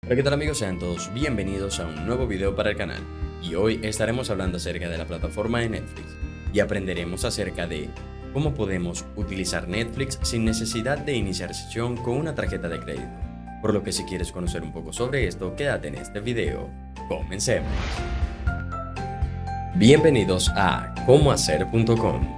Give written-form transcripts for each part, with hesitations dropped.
Hola, ¿qué tal amigos? Sean todos bienvenidos a un nuevo video para el canal. Y hoy estaremos hablando acerca de la plataforma de Netflix y aprenderemos acerca de cómo podemos utilizar Netflix sin necesidad de iniciar sesión con una tarjeta de crédito. Por lo que si quieres conocer un poco sobre esto, quédate en este video. Comencemos. Bienvenidos a comohacer.com.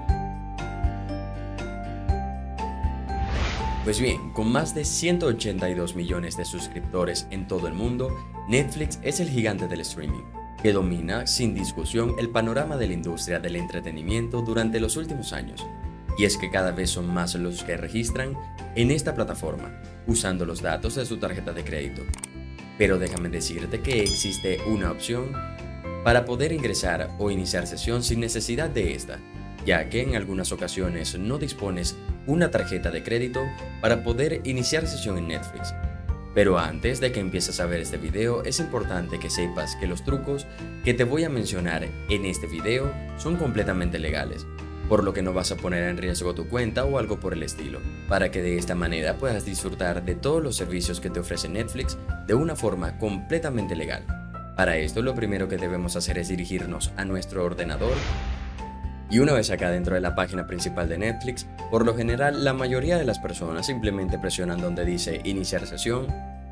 Pues bien, con más de 182 millones de suscriptores en todo el mundo, Netflix es el gigante del streaming, que domina sin discusión el panorama de la industria del entretenimiento durante los últimos años. Y es que cada vez son más los que registran en esta plataforma, usando los datos de su tarjeta de crédito. Pero déjame decirte que existe una opción para poder ingresar o iniciar sesión sin necesidad de esta, ya que en algunas ocasiones no dispones una tarjeta de crédito para poder iniciar sesión en Netflix. Pero antes de que empieces a ver este video, es importante que sepas que los trucos que te voy a mencionar en este video son completamente legales, por lo que no vas a poner en riesgo tu cuenta o algo por el estilo, para que de esta manera puedas disfrutar de todos los servicios que te ofrece Netflix de una forma completamente legal. Para esto, lo primero que debemos hacer es dirigirnos a nuestro ordenador. Y una vez acá dentro de la página principal de Netflix, por lo general la mayoría de las personas simplemente presionan donde dice iniciar sesión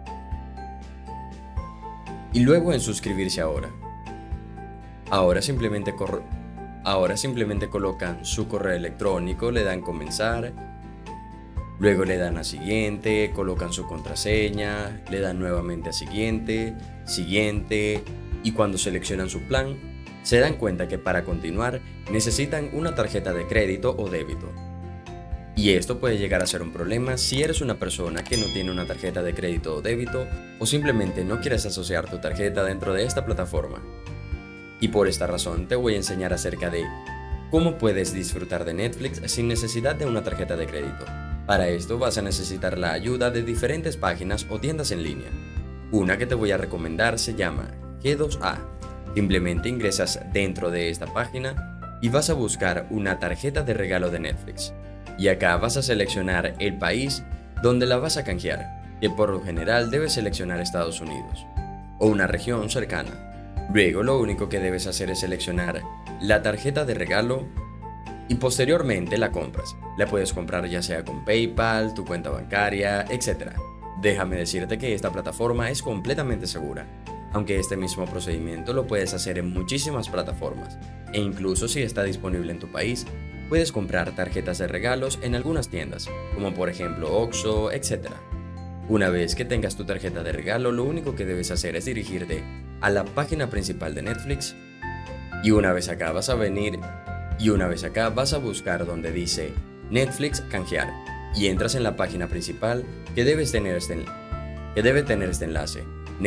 y luego en suscribirse ahora. Ahora simplemente colocan su correo electrónico, le dan comenzar, luego le dan a siguiente, colocan su contraseña, le dan nuevamente a siguiente, siguiente, y cuando seleccionan su plan, se dan cuenta que para continuar necesitan una tarjeta de crédito o débito. Y esto puede llegar a ser un problema si eres una persona que no tiene una tarjeta de crédito o débito o simplemente no quieres asociar tu tarjeta dentro de esta plataforma. Y por esta razón te voy a enseñar acerca de cómo puedes disfrutar de Netflix sin necesidad de una tarjeta de crédito. Para esto vas a necesitar la ayuda de diferentes páginas o tiendas en línea. Una que te voy a recomendar se llama G2A. Simplemente ingresas dentro de esta página y vas a buscar una tarjeta de regalo de Netflix. Y acá vas a seleccionar el país donde la vas a canjear, que por lo general debes seleccionar Estados Unidos, o una región cercana. Luego lo único que debes hacer es seleccionar la tarjeta de regalo y posteriormente la compras. La puedes comprar ya sea con PayPal, tu cuenta bancaria, etc. Déjame decirte que esta plataforma es completamente segura, aunque este mismo procedimiento lo puedes hacer en muchísimas plataformas, e incluso si está disponible en tu país, puedes comprar tarjetas de regalos en algunas tiendas, como por ejemplo Oxxo, etc. Una vez que tengas tu tarjeta de regalo, lo único que debes hacer es dirigirte a la página principal de Netflix, y una vez acá vas a buscar donde dice Netflix canjear, y entras en la página principal que debe tener este enlace,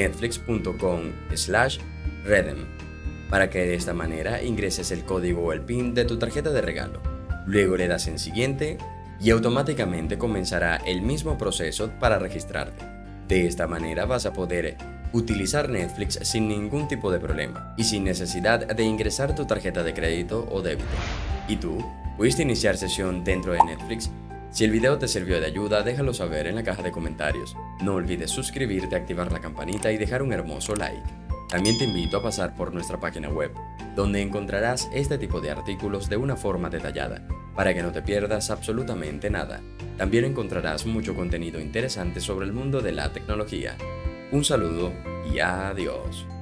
netflix.com/redeem, para que de esta manera ingreses el código o el PIN de tu tarjeta de regalo. Luego le das en siguiente y automáticamente comenzará el mismo proceso para registrarte. De esta manera vas a poder utilizar Netflix sin ningún tipo de problema y sin necesidad de ingresar tu tarjeta de crédito o débito. ¿Y tú? ¿Pudiste iniciar sesión dentro de Netflix? Si el video te sirvió de ayuda, déjalo saber en la caja de comentarios. No olvides suscribirte, activar la campanita y dejar un hermoso like. También te invito a pasar por nuestra página web, donde encontrarás este tipo de artículos de una forma detallada, para que no te pierdas absolutamente nada. También encontrarás mucho contenido interesante sobre el mundo de la tecnología. Un saludo y adiós.